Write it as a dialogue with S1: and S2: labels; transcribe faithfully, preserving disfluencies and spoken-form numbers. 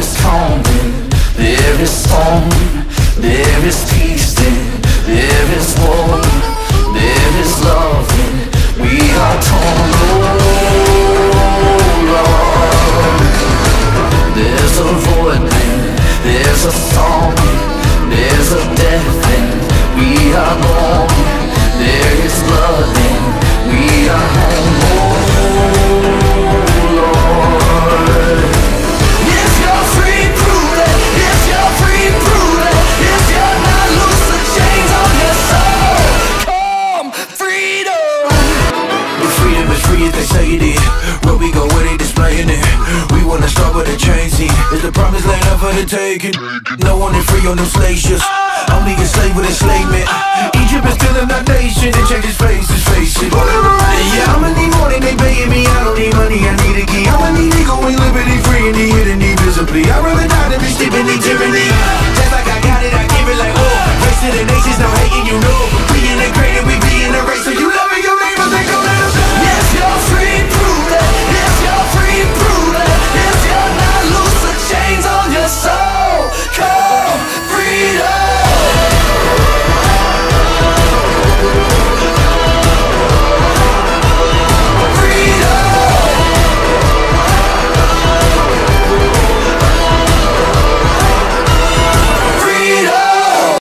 S1: is calming, there is song, there is peace, there is war, there is love, and we are torn. Oh Lord, there's a void, and there's a song, there's a death, and we are born. There is blood, and we are home. Oh Lord, yes, you're free, prove it. Yes, you're free, prove it. Yes, you're not loose the chains on your soul. Come, freedom.
S2: If freedom is free as they say it is, where we go, where they displaying it. We wanna start with a change scene. Is the promised land up for the taking? No one is free on them slave ships. Only a slave with enslavement. Egypt is still in our nation. It changes faces, face it. Yeah, how many more they paying me